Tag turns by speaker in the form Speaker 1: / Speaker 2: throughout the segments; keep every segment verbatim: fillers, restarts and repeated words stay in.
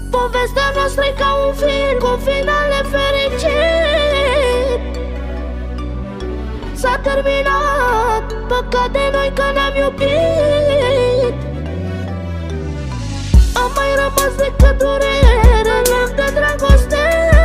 Speaker 1: Povestea noastră e ca un film cu final nefericit. S-a terminat, păcat de noi că ne-am iubit. Am mai rămas decât durere în loc de dragoste.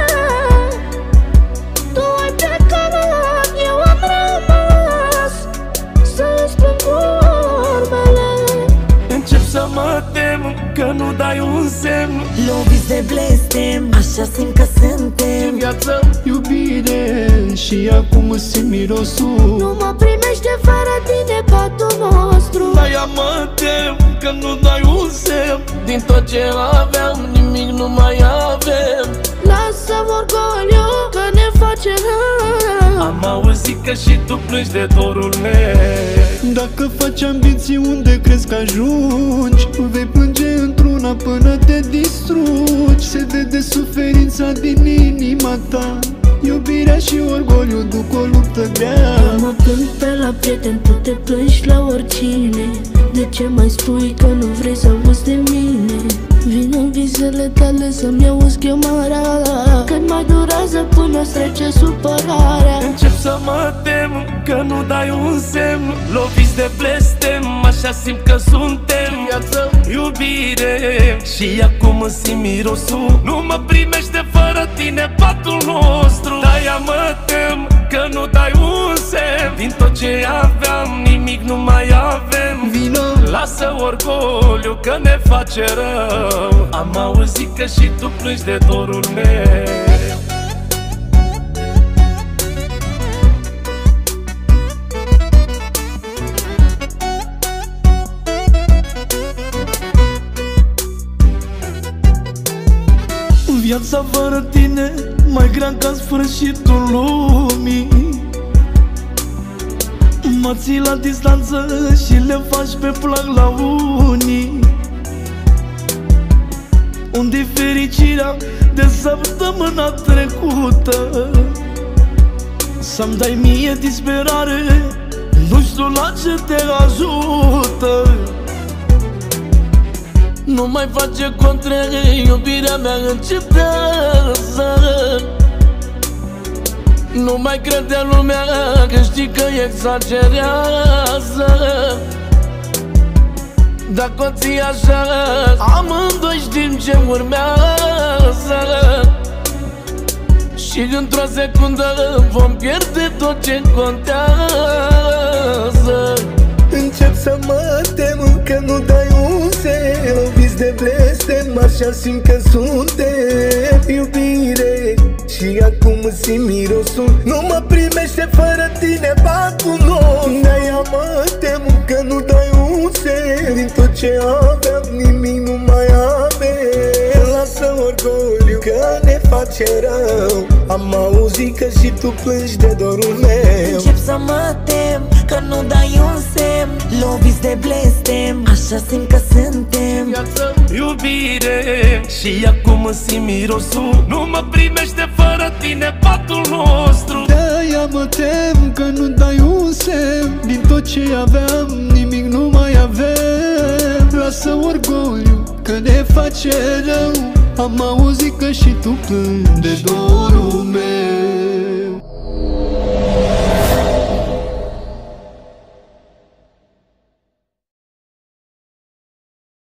Speaker 1: Tu ai plecat, eu am rămas să-ți plâng urmele.
Speaker 2: Încep să mă tem că nu dai un semn.
Speaker 3: Loviți de blestem, așa simt că suntem.
Speaker 2: Viață, iubire și acum simt mirosul.
Speaker 1: Nu mă primește fără tine patul nostru.
Speaker 2: De-aia mă tem că nu dai un semn. Din tot ce aveam, nimic nu mai avem.
Speaker 1: Lasă orgoliu că ne face rău.
Speaker 2: Am auzit că și tu plângi de dorul meu.
Speaker 4: Dacă faci ambiții, unde crezi că ajungi? Vei plânge într-una până te distrugi. Se vede suferința din inima ta. Iubirea și orgoliu duc o luptă grea.
Speaker 1: Eu mă plâng pe la prieten, tu te plângi la oricine. De ce mai spui că nu vrei să auzi de mine? Vin în visele tale să-mi auzi chemarea. Cât mai durează până-ți trece supărarea.
Speaker 2: Încep să mă tem că nu dai un semn. Loviți de blestem, așa simt că suntem. Viață, iubire și acum îmi simt mirosul. Nu mă primește fără tine patul nostru. De-aia mă tem că nu dai un semn. Din tot ce aveam, nimic nu mai avem.
Speaker 4: Vino,
Speaker 2: lasă orgoliu că ne face rău. Am auzit că și tu plângi de dorul meu.
Speaker 4: viața fără tine mai grea ca sfârșitul lumii. Mă ții la distanță și le faci pe plac la unii. Unde-i fericirea de săptămâna trecută? Să-mi dai mie disperare, nu știu la ce te ajută. Nu mai face contre, iubirea mea încetează. Nu mai crede lumea că știi că exagerează. Dacă o ții așa, amândoi știm ce urmează. Și într-o secundă vom pierde tot ce contează.
Speaker 5: Încep să mă tem că nu dai un semn. Vis de blestem, așa simt că suntem. Iubire și acum simt mirosul. Nu mă primește fără tine patul nostru. De-aia mă tem că nu dai un semn. Din tot ce aveam nimic nu mai avem. Lasă orgoliu că ne face rău. Am auzit că și tu plângi de dorul meu.
Speaker 3: Încep să mă tem că nu dai un semn. Loviți de blestem, așa simt că suntem.
Speaker 2: Viață, iubire și acum simt mirosul. Nu mă primește fără tine patul nostru.
Speaker 4: De-aia mă tem că nu dai un semn. Din tot ce aveam nimic nu mai avem. Lasă orgoliu că ne face rău. Am auzit că și tu plângi de dorul meu.